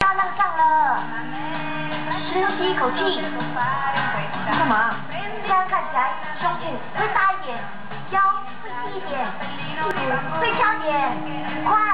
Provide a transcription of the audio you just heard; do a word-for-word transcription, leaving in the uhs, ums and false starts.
要浪上了，深吸一口气。干嘛？这样看起来胸部会大一点，腰会细一点，屁股会翘点，快！